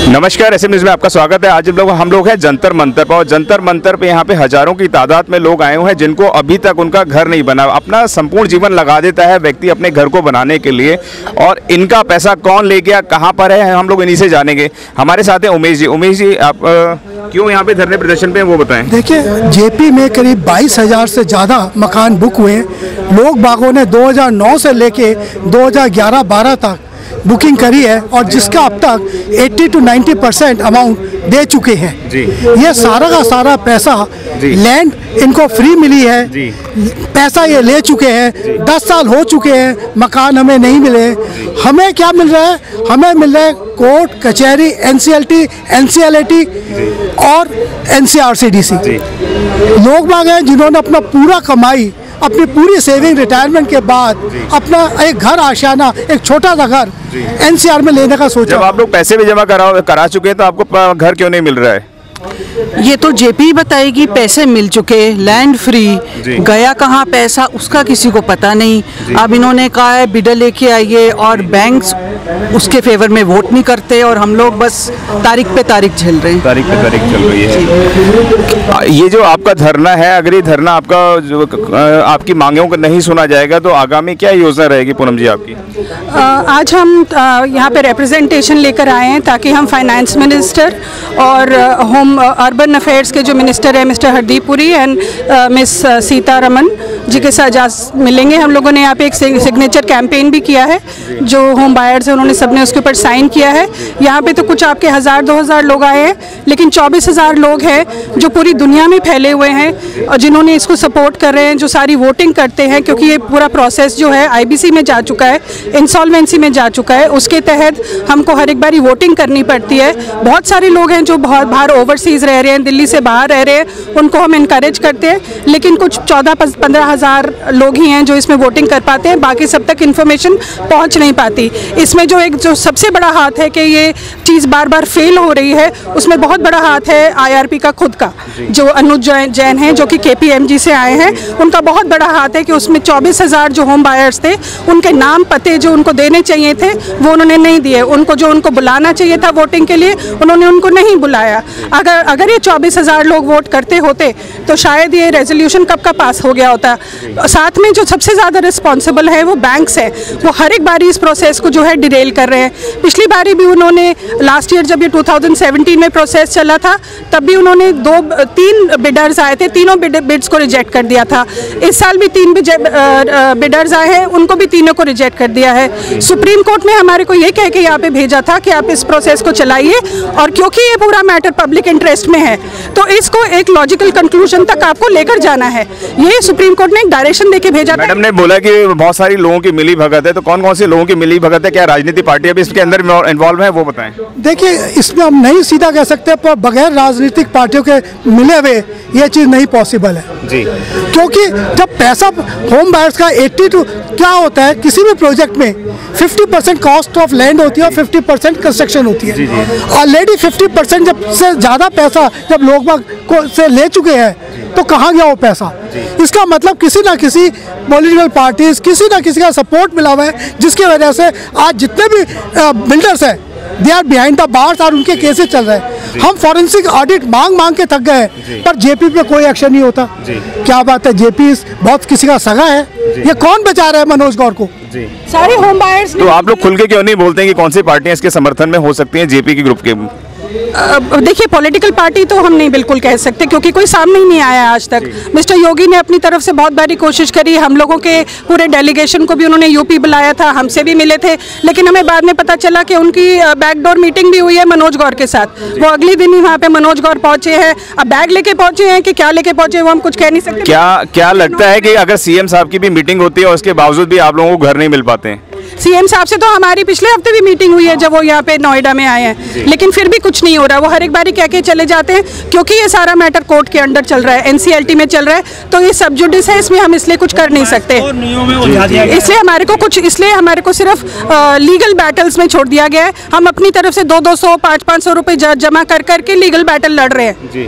नमस्कार, SM news में आपका स्वागत है। आज हम लोग हैं जंतर मंतर पर और जंतर मंतर पे यहाँ पे हजारों की तादाद में लोग आए हुए हैं जिनको अभी तक उनका घर नहीं बना। अपना संपूर्ण जीवन लगा देता है व्यक्ति अपने घर को बनाने के लिए, और इनका पैसा कौन ले गया, कहाँ पर है, हम लोग इन्हीं से जानेंगे। हमारे साथ हैं उमेश जी। उमेश जी, आप क्यों यहाँ पे धरने प्रदर्शन पे वो बताएं। देखिए, जेपी में करीब 22,000 से ज़्यादा मकान बुक हुए हैं। लोग बागों ने 2009 से लेके 2011-12 तक बुकिंग करी है और जिसका अब तक 80 to 90% अमाउंट दे चुके हैं जी। ये सारा का सारा पैसा लैंड इनको फ्री मिली है जी। पैसा ये ले चुके हैं। 10 साल हो चुके हैं, मकान हमें नहीं मिले। हमें क्या मिल रहा है? हमें मिल रहा है कोर्ट कचहरी, NCLT, NCLAT और NCRCDC। लोग बाग हैं जिन्होंने अपना पूरा कमाई, अपनी पूरी सेविंग रिटायरमेंट के बाद अपना एक घर आशियाना, एक छोटा सा घर NCR में लेने का सोचा। जब आप लोग पैसे भी जमा करा चुके हैं तो आपको घर क्यों नहीं मिल रहा है? ये तो जेपी बताएगी। पैसे मिल चुके, लैंड फ्री, गया कहाँ पैसा उसका किसी को पता नहीं। अब इन्होंने कहा है बिडर लेके आइए और बैंक्स उसके फेवर में वोट नहीं करते और हम लोग बस तारीख पे तारीख झेल रहे हैं। तारीख पे तारीख चल रही है। ये जो आपका धरना है, अगर ये धरना आपकी मांगों को नहीं सुना जाएगा तो आगामी क्या योजना रहेगी पूनम जी आपकी? आज हम यहाँ पे रिप्रेजेंटेशन लेकर आए हैं ताकि हम फाइनेंस मिनिस्टर और होम अर्बन अफेयर्स के जो मिनिस्टर है mister Hardeep Puri and miss Sitharaman ji के साथ मिलेंगे। हम लोगों ने यहाँ पे एक सिग्नेचर कैंपेन भी किया है। जो होम बायर्स हैं उन्होंने सबने उसके ऊपर साइन किया है। यहाँ पे तो कुछ आपके 1000-2000 लोग आए हैं, लेकिन 24,000 लोग हैं जो पूरी दुनिया में फैले हुए हैं और जिन्होंने इसको सपोर्ट कर रहे हैं, जो सारी वोटिंग करते हैं, क्योंकि ये पूरा प्रोसेस जो है IBC में जा चुका है, इंसॉल्वेंसी में जा चुका है। उसके तहत हमको हर एक बारी वोटिंग करनी पड़ती है। बहुत सारे लोग हैं जो बहुत बाहर ओवरसीज़ रह रहे हैं, दिल्ली से बाहर रह रहे हैं, उनको हम इनकरेज करते हैं, लेकिन कुछ 14-15,000 लोग ही हैं जो इसमें वोटिंग कर पाते हैं। बाकी सब तक इन्फॉर्मेशन पहुंच नहीं पाती। इसमें जो सबसे बड़ा हाथ है कि ये चीज़ बार बार फेल हो रही है, उसमें बहुत बड़ा हाथ है IRP का खुद का, जो अनुज जैन हैं जो कि KPMG से आए हैं। उनका बहुत बड़ा हाथ है कि उसमें 24,000 जो होम बायर्स थे उनके नाम पते जो उनको देने चाहिए थे वो उन्होंने नहीं दिए। उनको बुलाना चाहिए था वोटिंग के लिए, उन्होंने उनको नहीं बुलाया। अगर ये 24,000 लोग वोट करते होते तो शायद ये रेजोल्यूशन कब का पास हो गया होता। साथ में जो सबसे ज़्यादा रिस्पॉन्सिबल है वो बैंक्स है। वो हर एक बारी इस प्रोसेस को जो है डिरेल कर रहे हैं। पिछली बारी भी उन्होंने, लास्ट ईयर जब ये 2017 में प्रोसेस चला था तब भी उन्होंने 3 बिडर्स आए थे, तीनों बिड्स को रिजेक्ट कर दिया था। इस साल भी 3 बिडर्स आए हैं, उनको भी तीनों को रिजेक्ट कर दिया है। सुप्रीम कोर्ट ने हमारे को ये कह के यहाँ पे भेजा था कि आप इस प्रोसेस को चलाइए, और क्योंकि ये पूरा मैटर पब्लिक इंटरेस्ट में है तो इसको एक लॉजिकल कंक्लूजन तक आपको लेकर जाना है। ये सुप्रीम कोर्ट ने एक डायरेक्शन देके भेजा था। मैडम ने बोला कि बहुत सारी लोगों की मिली भगत है, तो कौन कौन से लोगों की मिली भगत है? क्या राजनीतिक पार्टियां भी इसके अंदर इन्वॉल्व है, वो बताएं। देखिए, इसमें हम नहीं सीधा कह सकते, पर बगैर राजनीतिक पार्टियों के मिले हुए ये चीज़ नहीं पॉसिबल है जी। क्योंकि जब पैसा होम बायर्स का 80 to क्या होता है, किसी भी प्रोजेक्ट में 50% कॉस्ट ऑफ लैंड होती है और 50% कंस्ट्रक्शन होती है। ऑलरेडी 50% जब से ज़्यादा पैसा जब लोग को से ले चुके हैं तो कहाँ गया वो पैसा? इसका मतलब किसी ना किसी पॉलिटिकल पार्टीज, किसी ना किसी का सपोर्ट मिला हुआ है, जिसकी वजह से आज जितने भी बिल्डर्स हैं they are behind the bars और उनके केसेस चल रहे हैं। हम फॉरेंसिक ऑडिट मांग के थक गए पर जेपी पे कोई एक्शन नहीं होता। क्या बात है, जेपी बहुत किसी का सगा है। ये कौन बचा रहा है मनोज गौर को? सारे होम बायर्स। तो आप लोग खुल के क्यों नहीं बोलते हैं कि कौन सी पार्टियां इसके समर्थन में हो सकती हैं जेपी के ग्रुप के? देखिए, पॉलिटिकल पार्टी तो हम नहीं बिल्कुल कह सकते क्योंकि कोई सामने ही नहीं आया आज तक। मिस्टर योगी ने अपनी तरफ से बहुत बारी कोशिश करी, हम लोगों के पूरे डेलीगेशन को भी उन्होंने यूपी बुलाया था, हमसे भी मिले थे, लेकिन हमें बाद में पता चला कि उनकी बैकडोर मीटिंग भी हुई है मनोज गौर के साथ। वो अगले दिन ही वहाँ पे मनोज गौर पहुंचे हैं। अब बैग लेके पहुंचे हैं कि क्या लेके पहुंचे वो हम कुछ कह नहीं सकते। क्या लगता है कि अगर CM साहब की भी मीटिंग होती है और उसके बावजूद भी आप लोगों को घर नहीं मिल पाते हैं? CM साहब से तो हमारी पिछले हफ्ते भी मीटिंग हुई है जब वो यहाँ पे नोएडा में आए हैं, लेकिन फिर भी कुछ नहीं हो रहा। वो हर एक बारी कह के चले जाते हैं क्योंकि ये सारा मैटर कोर्ट के अंडर चल रहा है, NCLT में चल रहा है, तो ये सब जुडिस है, इसमें हम इसलिए कुछ कर नहीं सकते। इसलिए हमारे को सिर्फ लीगल बैटल्स में छोड़ दिया गया है। हम अपनी तरफ से 200-500 रुपये जमा कर करके लीगल बैटल लड़ रहे हैं।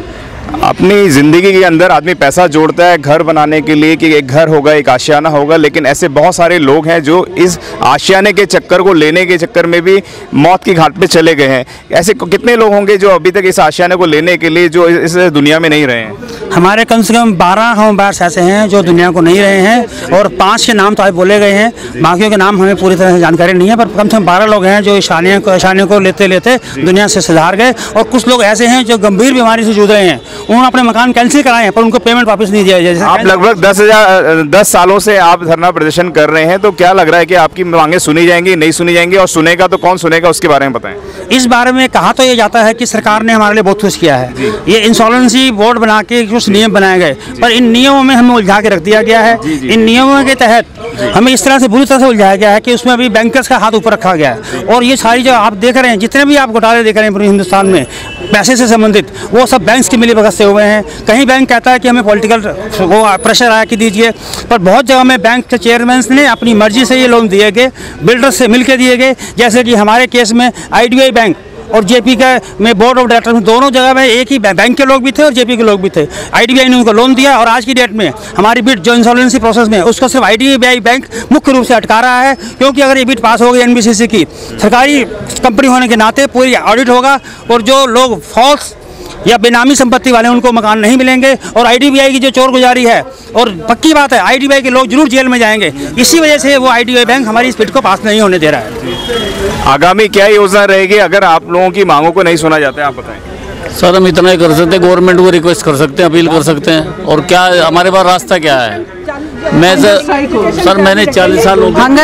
अपनी ज़िंदगी के अंदर आदमी पैसा जोड़ता है घर बनाने के लिए कि एक घर होगा, एक आशियाना होगा, लेकिन ऐसे बहुत सारे लोग हैं जो इस आशियाने के चक्कर को लेने के चक्कर में भी मौत की घाट पे चले गए हैं। ऐसे कितने लोग होंगे जो अभी तक इस आशियाने को लेने के लिए जो इस दुनिया में नहीं रहे हैं? हमारे कम से कम 12 होम बायर्स ऐसे हैं जो दुनिया को नहीं रहे हैं, और 5 के नाम तो आज बोले गए हैं, बाकियों के नाम हमें पूरी तरह से जानकारी नहीं है, पर कम से कम 12 लोग हैं जो आशियाने को लेते लेते दुनिया से सुधार गए। और कुछ लोग ऐसे हैं जो गंभीर बीमारी से जूझ रहे हैं, उन्होंने अपने मकान कैंसिल कराए हैं पर उनको पेमेंट वापस नहीं दिया जाए। आप लगभग 10 सालों से आप धरना प्रदर्शन कर रहे हैं, तो क्या लग रहा है कि आपकी मांगे सुनी जाएंगी, नहीं सुनी जाएंगी, और सुनेगा तो कौन सुनेगा, उसके बारे में बताएं। इस बारे में कहा तो ये जाता है कि सरकार ने हमारे लिए बहुत कुछ किया है, ये इंसॉल्वेंसी बोर्ड बना के कुछ नियम बनाए गए, पर इन नियमों में हमें उलझा के रख दिया गया है। इन नियमों के तहत हमें इस तरह से बुरी तरह से उलझाया गया है कि उसमें अभी बैंकर्स का हाथ ऊपर रखा गया है, और ये सारी जो आप देख रहे हैं, जितने भी आप घोटाले देख रहे हैं पूरे हिंदुस्तान में पैसे से संबंधित, वो सब बैंक्स की मिलीभगत से हुए हैं। कहीं बैंक कहता है कि हमें पॉलिटिकल वो प्रेशर आया कि दीजिए, पर बहुत जगह में बैंक के चेयरमैन ने अपनी मर्जी से ये लोन दिए गए, बिल्डर्स से मिलकर दिए गए। जैसे कि हमारे केस में IDBI बैंक और JP का में बोर्ड ऑफ डायरेक्टर में दोनों जगह में एक ही बैंक के लोग भी थे और JP के लोग भी थे। IDBI ने उनको लोन दिया, और आज की डेट में हमारी बिड जो इंसॉल्वेंसी प्रोसेस में उसको सिर्फ IDBI बैंक मुख्य रूप से अटका रहा है, क्योंकि अगर ये बिड पास हो गई NBCC की, सरकारी कंपनी होने के नाते पूरी ऑडिट होगा, और जो लोग फॉल्स या बेनामी संपत्ति वाले उनको मकान नहीं मिलेंगे, और IDBI की जो चोर गुजारी है, और पक्की बात है IDBI के लोग जरूर जेल में जाएंगे। इसी वजह से वो IDBI बैंक हमारी इस बिड को पास नहीं होने दे रहा है। आगामी क्या योजना रहेगी अगर आप लोगों की मांगों को नहीं सुना जाता है, आप बताएं। सर हम इतना ही कर सकते हैं, गवर्नमेंट को रिक्वेस्ट कर सकते हैं, अपील कर सकते हैं, और क्या हमारे पास रास्ता क्या है। मैं सर मैंने 40 साल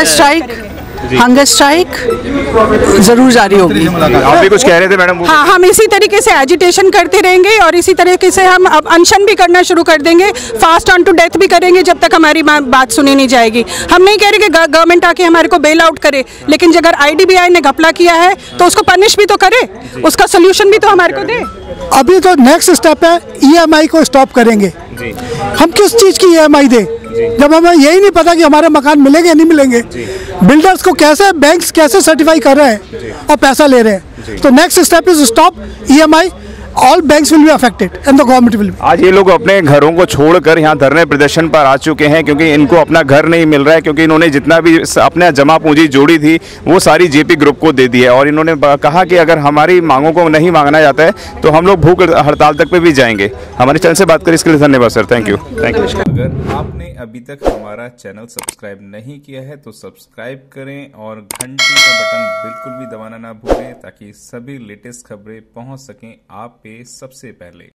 हंगर स्ट्राइक जरूर जारी होगी। आप भी कुछ कह रहे थे मैडम? हाँ, हम इसी तरीके से एजिटेशन करते रहेंगे, और इसी तरीके से हम अब अनशन भी करना शुरू कर देंगे, फास्ट ऑन टू डेथ भी करेंगे जब तक हमारी बात सुनी नहीं जाएगी। हम नहीं कह रहे कि गवर्नमेंट आके हमारे को बेल आउट करे, लेकिन अगर IDBI ने घपला किया है तो उसको पनिश भी तो करे, उसका सोल्यूशन भी तो हमारे को दे। अभी तो नेक्स्ट स्टेप है EMI को स्टॉप करेंगे। हम किस चीज़ की EMI दें जब हमें यही नहीं पता कि हमारे मकान मिलेंगे या नहीं मिलेंगे। बिल्डर्स को कैसे बैंक्स कैसे सर्टिफाई कर रहे हैं और पैसा ले रहे हैं। तो next step is stop EMI, all banks will be affected and the government will be. आज ये लोग अपने घरों को छोड़कर यहाँ धरने प्रदर्शन पर आ चुके हैं, क्योंकि इनको अपना घर नहीं मिल रहा है, क्योंकि इन्होंने जितना भी अपने जमा पूंजी जोड़ी थी वो सारी JP ग्रुप को दे दी है, और इन्होंने कहा कि अगर हमारी मांगों को नहीं मांगना जाता है तो हम लोग भूख हड़ताल तक पे भी जाएंगे। हमारे चैनल से बात करें, इसके लिए धन्यवाद सर, थैंक यू। अगर आपने अभी तक हमारा चैनल सब्सक्राइब नहीं किया है तो सब्सक्राइब करें, और घंटी का बटन बिल्कुल भी दबाना ना भूलें, ताकि सभी लेटेस्ट खबरें पहुंच सकें आप पे सबसे पहले।